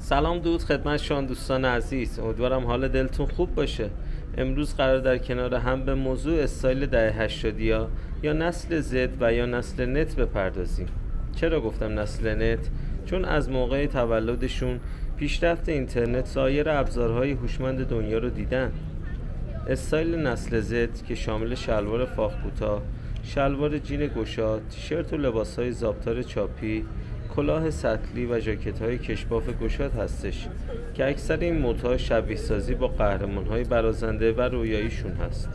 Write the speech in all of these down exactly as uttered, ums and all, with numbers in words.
سلام درود خدمت شما دوستان عزیز، امیدوارم حال دلتون خوب باشه. امروز قرار در کنار هم به موضوع استایل دهه هشتادی ها یا نسل زد و یا نسل نت بپردازیم. چرا گفتم نسل نت؟ چون از موقع تولدشون پیشرفت اینترنت سایر ابزارهای هوشمند دنیا رو دیدن. استایل نسل زد که شامل شلوار فاخ کوتاه، شلوار جین گشاد، تیشرت و لباسهای زابطار چاپی، کلاه سطلی و ژاکت‌های کشباف گشاد هستش که اکثر این مدها شبیه سازی با قهرمان‌های برازنده و رویاییشون هست.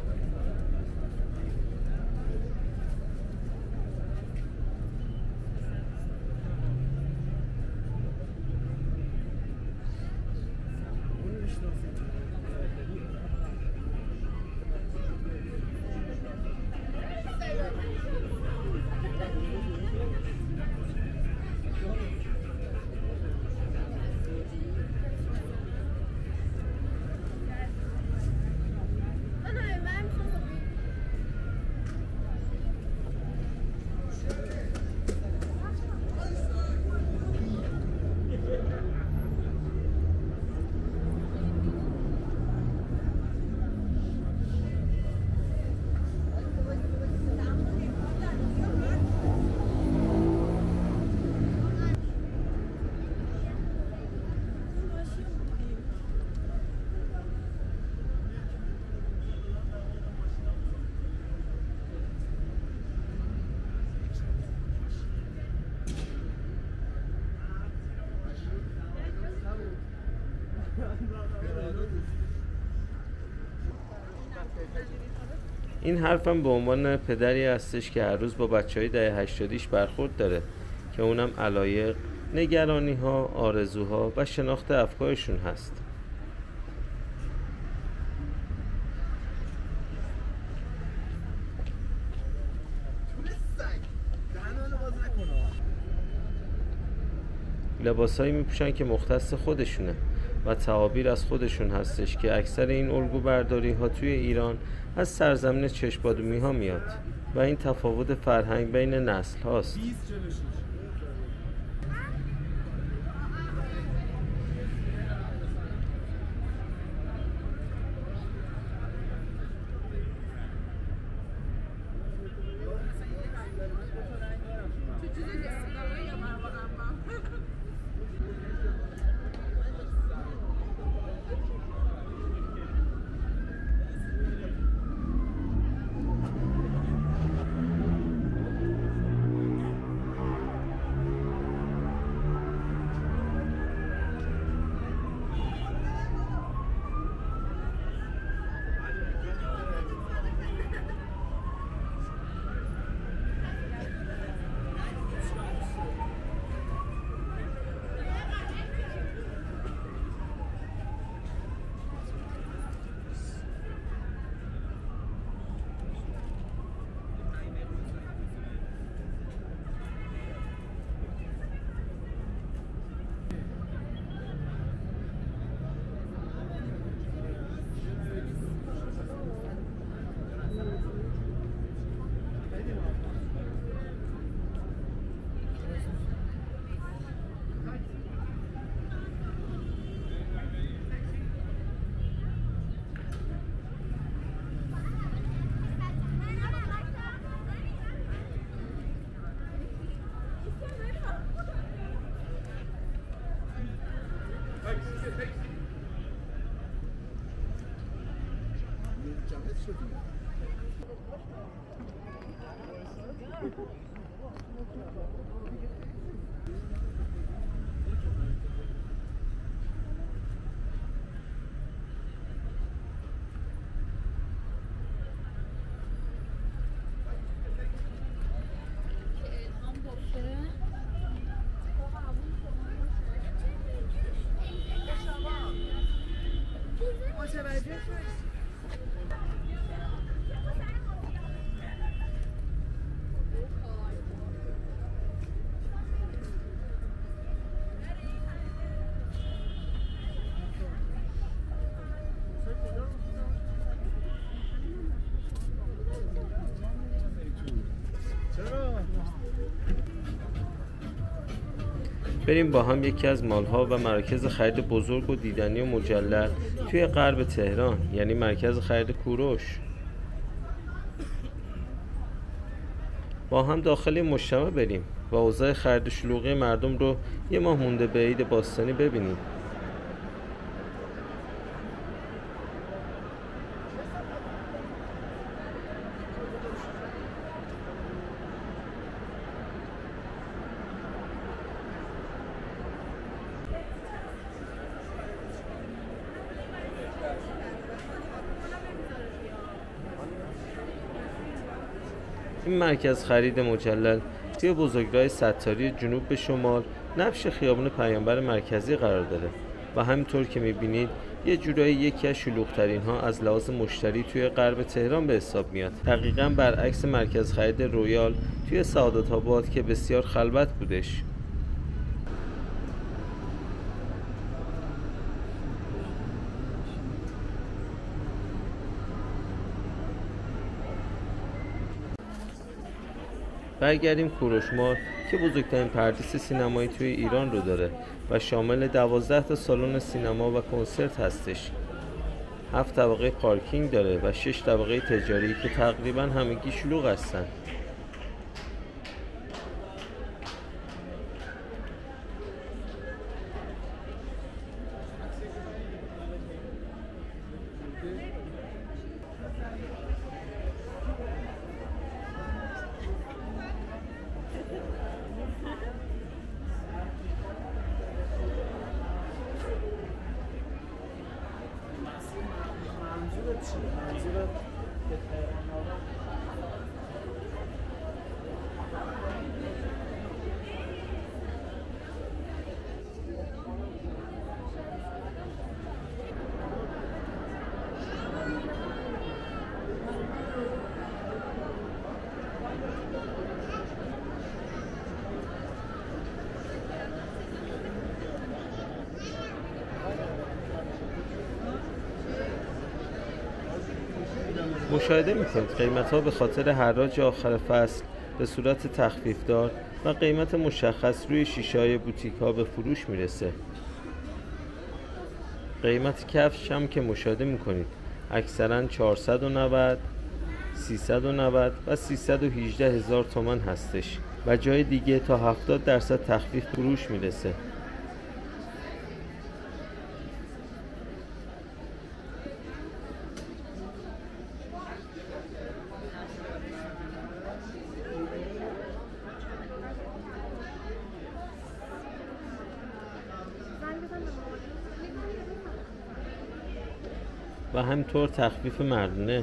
این حرفم به عنوان پدری هستش که هر روز با بچه های دهه هشتادیش برخورد داره که اونم علایق، نگرانی ها، آرزوها و شناخت افکارشون هست. لباسایی میپوشن که مختص خودشونه و تعابیر از خودشون هستش که اکثر این الگو برداری ها توی ایران از سرزمین چشم‌بادومی ها میاد و این تفاوت فرهنگ بین نسل هاست. بریم با هم یکی از مال‌ها و مراکز خرید بزرگ و دیدنی و مجلل توی غرب تهران، یعنی مرکز خرید کوروش، با هم داخل این مجتمع بریم و اوضاع خرید شلوغی مردم رو یه ماه مونده به عید باستانی ببینیم. این مرکز خرید مجلل توی بزرگراه ستاری جنوب به شمال نبش خیابان پیامبر مرکزی قرار داره و همینطور که میبینید یه جورایی یکی از شلوغ‌ترین ها از لحاظ مشتری توی غرب تهران به حساب میاد. دقیقاً برعکس مرکز خرید رویال توی سعادت آباد که بسیار خلوت بودش. برگردیم کوروش مال که بزرگترین پردیس سینمایی توی ایران رو داره و شامل دوازده تا سالن سینما و کنسرت هستش. هفت طبقه پارکینگ داره و شش طبقه تجاری که تقریبا همگی شلوغ هستن. مشاهده میکنید قیمت ها به خاطر حراج آخر فصل به صورت تخفیف دار و قیمت مشخص روی شیشه های بوتیک ها به فروش میرسه. قیمت کفش هم که مشاهده میکنید اکثرا چهارصد و نود، سیصد و نود و سیصد و هجده هزار تومان هستش و جای دیگه تا هفتاد درصد تخفیف فروش میرسه. و همینطور تخفیف مردونه.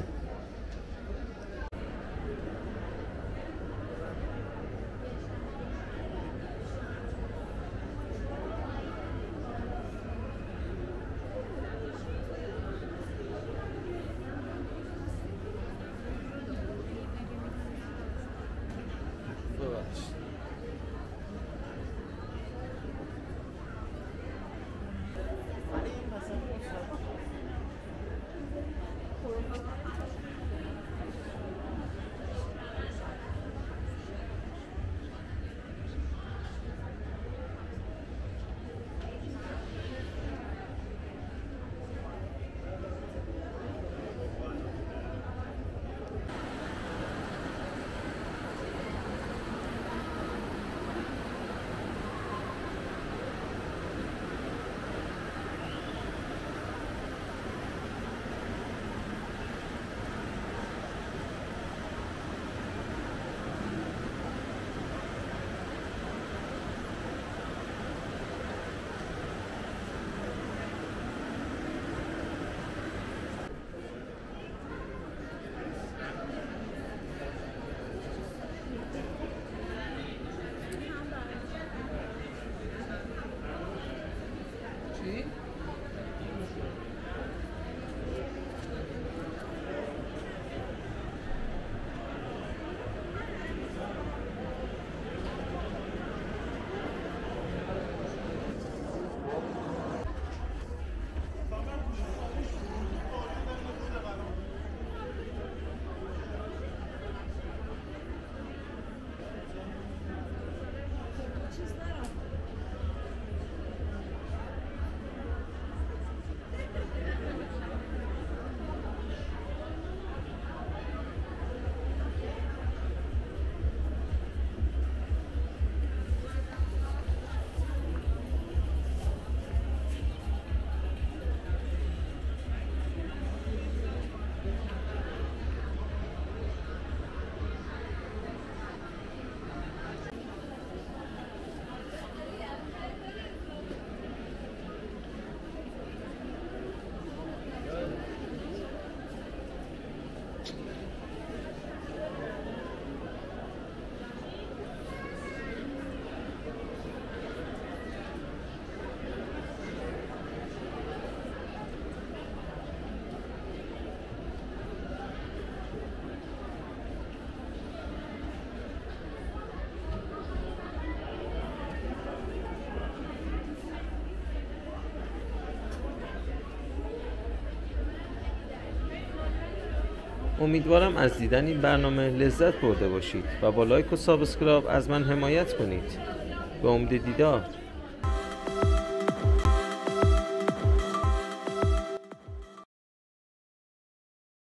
امیدوارم از دیدن این برنامه لذت برده باشید و با لایک و سابسکرایب از من حمایت کنید. به امید دیدار.